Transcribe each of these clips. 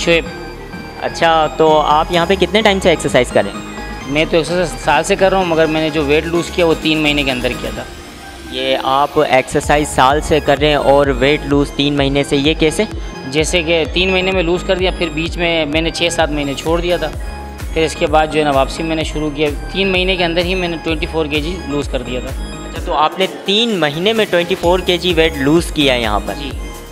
शोएब। अच्छा, तो आप यहाँ पे कितने टाइम से एक्सरसाइज कर रहे हैं? मैं तो एक्सरसाइज साल से कर रहा हूँ, मगर मैंने जो वेट लूज़ किया वो 3 महीने के अंदर किया था। ये आप एक्सरसाइज साल से कर रहे हैं और वेट लूज़ 3 महीने से, ये कैसे? जैसे कि 3 महीने में लूज़ कर दिया, फिर बीच में मैंने 6-7 महीने छोड़ दिया था, फिर इसके बाद जो है ना वापसी मैंने शुरू किया। 3 महीने के अंदर ही मैंने 24 kg लूज़ कर दिया था। अच्छा, तो आपने 3 महीने में 24 kg वेट लूज़ किया है यहाँ पर? जी।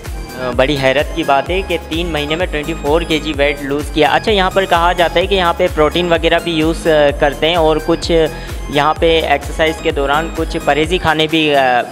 बड़ी हैरत की बात है कि 3 महीने में 24 kg वेट लूज़ किया। अच्छा, यहाँ पर कहा जाता है कि यहाँ पे प्रोटीन वगैरह भी यूज़ करते हैं और कुछ यहाँ पे एक्सरसाइज के दौरान कुछ परहेज़ी खाने भी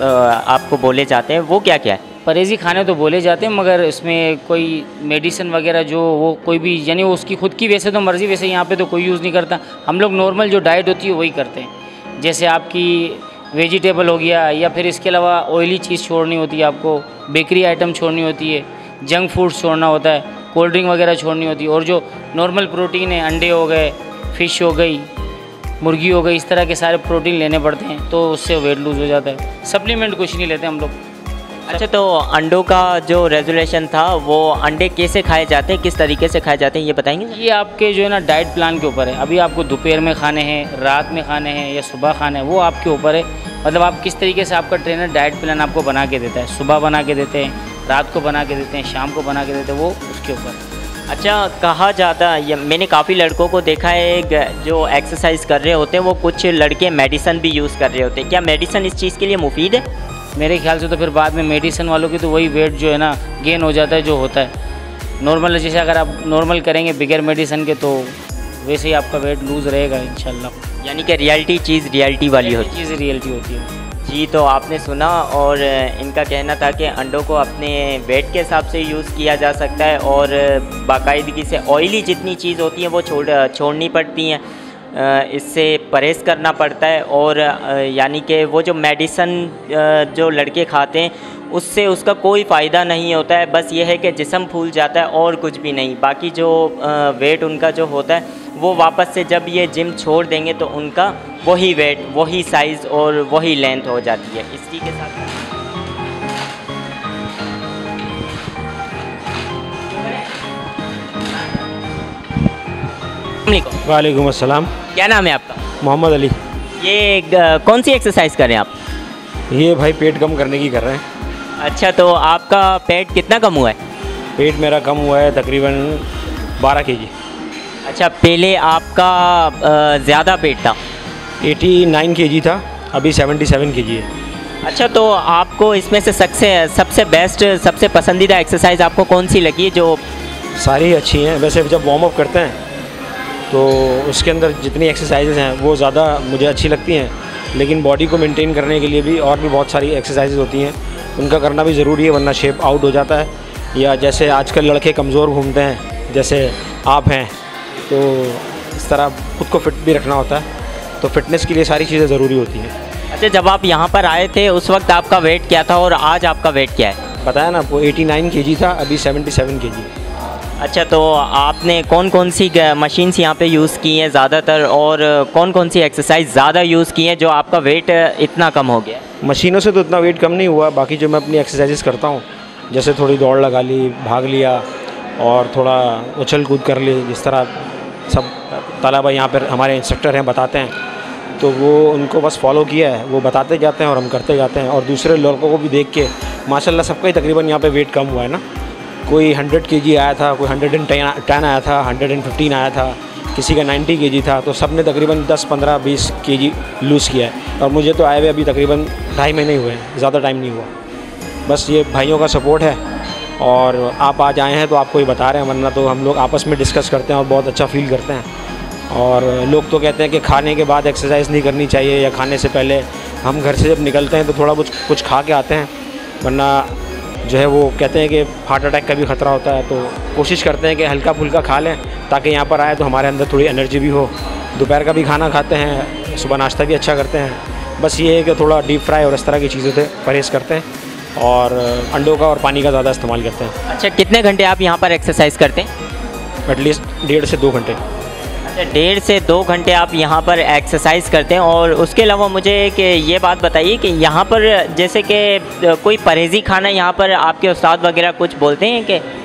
आपको बोले जाते हैं, वो क्या क्या है? परहेज़ी खाने तो बोले जाते हैं, मगर इसमें कोई मेडिसिन वगैरह जो वो कोई भी, यानी वो उसकी खुद की वैसे तो मर्ज़ी, वैसे यहाँ पे तो कोई यूज़ नहीं करता। हम लोग नॉर्मल जो डाइट होती है वही करते हैं। जैसे आपकी वेजिटेबल हो गया, या फिर इसके अलावा ऑयली चीज़ छोड़नी होती है आपको, बेकरी आइटम छोड़नी होती है, जंक फूड्स छोड़ना होता है, कोल्ड ड्रिंक वगैरह छोड़नी होती है, और जो नॉर्मल प्रोटीन है, अंडे हो गए, फ़िश हो गई, मुर्गी हो गई, इस तरह के सारे प्रोटीन लेने पड़ते हैं, तो उससे वेट लूज़ हो जाता है। सप्लीमेंट कुछ नहीं लेते हम लोग। अच्छा, तो अंडों का जो रेजुलेशन था, वो अंडे कैसे खाए जाते हैं, किस तरीके से खाए जाते हैं, ये बताएंगे? ये आपके जो है ना डाइट प्लान के ऊपर है। अभी आपको दोपहर में खाने हैं, रात में खाने हैं या सुबह खाने हैं, वो आपके ऊपर है। मतलब आप किस तरीके से, आपका ट्रेनर डाइट प्लान आपको बना के देता है, सुबह बना के देते हैं, रात को बना के देते हैं, शाम को बना के देते हैं, वो उसके ऊपर। अच्छा, कहा जाता है, मैंने काफ़ी लड़कों को देखा है जो एक्सरसाइज कर रहे होते हैं, वो कुछ लड़के मेडिसिन भी यूज़ कर रहे होते हैं। क्या मेडिसिन इस चीज़ के लिए मुफीद है? मेरे ख्याल से तो फिर बाद में मेडिसिन वालों की तो वही वेट जो है ना गेन हो जाता है जो होता है नॉर्मल। जैसे अगर आप नॉर्मल करेंगे बगैर मेडिसिन के, तो वैसे ही आपका वेट लूज़ रहेगा इंशाल्लाह। यानी कि रियलिटी चीज़ रियलिटी वाली होती है। चीज़ रियलिटी होती है। जी, तो आपने सुना, और इनका कहना था कि अंडों को अपने वेट के हिसाब से यूज़ किया जा सकता है और बाकायदगी से ऑयली जितनी चीज़ होती हैं वो छोड़नी पड़ती हैं, इससे परहेज़ करना पड़ता है। और यानी कि वो जो मेडिसन जो लड़के खाते हैं उससे उसका कोई फ़ायदा नहीं होता है, बस ये है कि जिस्म फूल जाता है और कुछ भी नहीं। बाकी जो वेट उनका जो होता है वो वापस से जब ये जिम छोड़ देंगे तो उनका वही वेट, वही साइज़ और वही लेंथ हो जाती है। इसी के साथ वालेकुम अस्सलाम। क्या नाम है आपका? मोहम्मद अली। ये कौन सी एक्सरसाइज कर रहे हैं आप? ये भाई पेट कम करने की कर रहे हैं। अच्छा, तो आपका पेट कितना कम हुआ है? पेट मेरा कम हुआ है तकरीबन 12 kg। अच्छा, पहले आपका ज़्यादा पेट था? 89 kg था, अभी 77 kg है। अच्छा, तो आपको इसमें से सबसे बेस्ट, सबसे पसंदीदा एक्सरसाइज आपको कौन सी लगी है? जो सारी अच्छी हैं वैसे। जब वार्म अप करते हैं तो उसके अंदर जितनी एक्सरसाइजेज़ हैं वो ज़्यादा मुझे अच्छी लगती हैं, लेकिन बॉडी को मेंटेन करने के लिए भी और भी बहुत सारी एक्सरसाइजेज़ होती हैं, उनका करना भी ज़रूरी है, वरना शेप आउट हो जाता है। या जैसे आजकल लड़के कमज़ोर घूमते हैं, जैसे आप हैं, तो इस तरह खुद को फिट भी रखना होता है, तो फिटनेस के लिए सारी चीज़ें ज़रूरी होती हैं। अच्छा, जब आप यहाँ पर आए थे उस वक्त आपका वेट क्या था और आज आपका वेट क्या है? बताया ना आपको, 89 kg था, अभी 77 kg। अच्छा, तो आपने कौन कौन सी मशीन्स यहाँ पे यूज़ की हैं ज़्यादातर, और कौन कौन सी एक्सरसाइज ज़्यादा यूज़ की हैं जो आपका वेट इतना कम हो गया? मशीनों से तो इतना वेट कम नहीं हुआ, बाकी जो मैं अपनी एक्सरसाइजेस करता हूँ, जैसे थोड़ी दौड़ लगा ली, भाग लिया और थोड़ा उछल कूद कर ली, जिस तरह सब तलबा यहाँ पर हमारे इंस्ट्रक्टर हैं बताते हैं, तो वो उनको बस फॉलो किया है, वो बताते जाते हैं और हम करते जाते हैं। और दूसरे लड़कों को भी देख के माशाल्लाह सबका ही तकरीबन यहाँ पे वेट कम हुआ है ना। कोई 100 kg आया था, कोई 110 आया था, 115 आया था, किसी का 90 kg था, तो सब ने तकरीबन 10, 15, 20 kg लूज़ किया है। और मुझे तो आए हुए अभी तकरीबन 2.5 महीने हुए हैं, ज़्यादा टाइम नहीं हुआ। बस ये भाइयों का सपोर्ट है, और आप आज आए हैं तो आपको ही बता रहे हैं, वरना तो हम लोग आपस में डिस्कस करते हैं और बहुत अच्छा फील करते हैं। और लोग तो कहते हैं कि खाने के बाद एक्सरसाइज नहीं करनी चाहिए, या खाने से पहले। हम घर से जब निकलते हैं तो थोड़ा कुछ खा के आते हैं, वरना जो है वो कहते हैं कि हार्ट अटैक का भी ख़तरा होता है। तो कोशिश करते हैं कि हल्का फुल्का खा लें, ताकि यहाँ पर आए तो हमारे अंदर थोड़ी एनर्जी भी हो। दोपहर का भी खाना खाते हैं, सुबह नाश्ता भी अच्छा करते हैं। बस ये है कि थोड़ा डीप फ्राई और इस तरह की चीज़ों से परहेज़ करते हैं, और अंडों का और पानी का ज़्यादा इस्तेमाल करते हैं। अच्छा, कितने घंटे आप यहाँ पर एक्सरसाइज करते हैं? एटलीस्ट 1.5 से 2 घंटे। अच्छा, 1.5 से 2 घंटे आप यहाँ पर एक्सरसाइज करते हैं। और उसके अलावा मुझे कि ये बात बताइए कि यहाँ पर जैसे कि कोई परहेज़ी खाना यहाँ पर आपके उस्ताद वगैरह कुछ बोलते हैं कि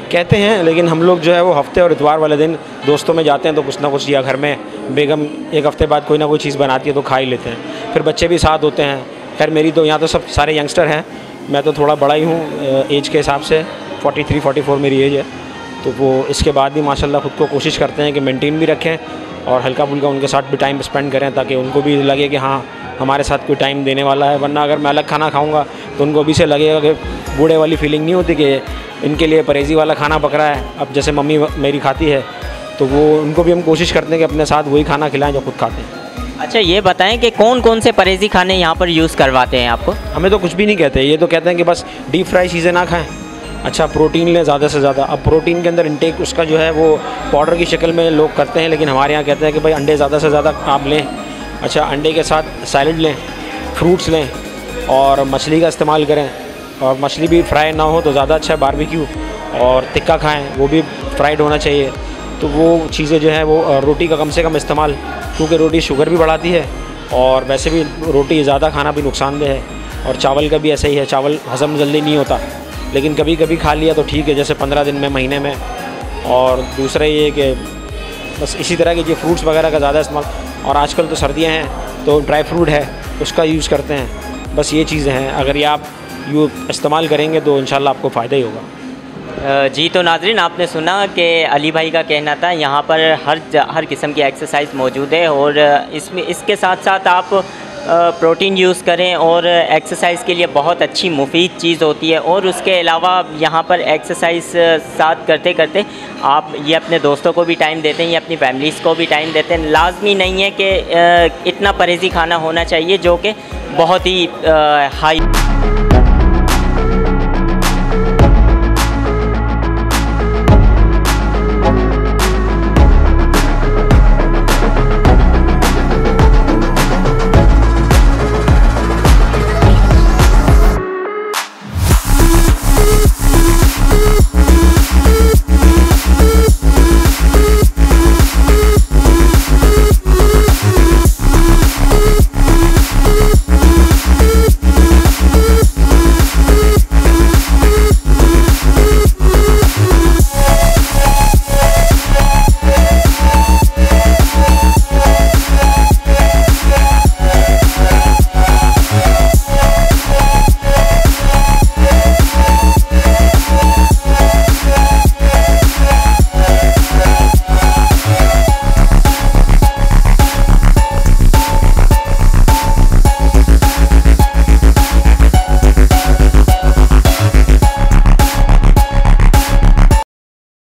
कहते हैं, लेकिन हम लोग जो है वो हफ्ते और इतवार वाले दिन दोस्तों में जाते हैं तो कुछ ना कुछ, या घर में बेगम एक हफ्ते बाद कोई ना कोई चीज़ बनाती है तो खा ही लेते हैं। फिर बच्चे भी साथ होते हैं। खैर मेरी तो यहाँ तो सब सारे यंगस्टर हैं, मैं तो थोड़ा बड़ा ही हूँ एज के हिसाब से, 43-44 मेरी एज है। तो वो इसके बाद भी माशाल्लाह ख़ुद को कोशिश करते हैं कि मेंटेन भी रखें और हल्का फुल्का उनके साथ भी टाइम स्पेंड करें, ताकि उनको भी लगे कि हाँ हमारे साथ कोई टाइम देने वाला है। वरना अगर मैं अलग खाना खाऊंगा तो उनको भी से लगेगा कि बूढ़े वाली फीलिंग नहीं होती कि इनके लिए परहेज़ी वाला खाना पक रहा है। अब जैसे मम्मी मेरी खाती है तो वो उनको भी हम कोशिश करते हैं कि अपने साथ वही खाना खिलाएं जो खुद खाते हैं। अच्छा, ये बताएं कि कौन कौन से परहेज़ी खाने यहाँ पर यूज़ करवाते हैं आपको? हमें तो कुछ भी नहीं कहते, ये तो कहते हैं कि बस डीप फ्राई चीज़ें ना खाएं, अच्छा प्रोटीन लें ज़्यादा से ज़्यादा। अब प्रोटीन के अंदर इंटेक उसका जो है वो पाउडर की शक्ल में लोग करते हैं, लेकिन हमारे यहाँ कहते हैं कि भाई अंडे ज़्यादा से ज़्यादा आप लें। अच्छा, अंडे के साथ सैलड लें, फ्रूट्स लें और मछली का इस्तेमाल करें, और मछली भी फ्राई ना हो तो ज़्यादा अच्छा है, बारबेक्यू, और टिक्का खाएँ, वो भी फ्राइड होना चाहिए। तो वो चीज़ें जो है वो रोटी का कम से कम इस्तेमाल, क्योंकि रोटी शुगर भी बढ़ाती है और वैसे भी रोटी ज़्यादा खाना भी नुकसानदेह है। और चावल का भी ऐसा ही है, चावल हज़म जल्दी नहीं होता, लेकिन कभी कभी खा लिया तो ठीक है, जैसे 15 दिन में, महीने में। और दूसरा ये कि बस इसी तरह के जो फ्रूट्स वगैरह का ज़्यादा इस्तेमाल, और आजकल तो सर्दियाँ हैं तो ड्राई फ्रूट है उसका यूज़ करते हैं। बस ये चीज़ें हैं, अगर ये आप इस्तेमाल करेंगे तो इंशाल्लाह आपको फ़ायदा ही होगा। जी, तो नाज़रीन आपने सुना कि अली भाई का कहना था यहाँ पर हर किस्म की एक्सरसाइज मौजूद है, और इसके साथ साथ आप प्रोटीन यूज़ करें, और एक्सरसाइज के लिए बहुत अच्छी मुफीद चीज़ होती है। और उसके अलावा यहाँ पर एक्सरसाइज साथ करते करते आप ये अपने दोस्तों को भी टाइम देते हैं, ये अपनी फैमिलीज़ को भी टाइम देते हैं। लाजमी नहीं है कि इतना परहेज़ी खाना होना चाहिए जो कि बहुत ही हाई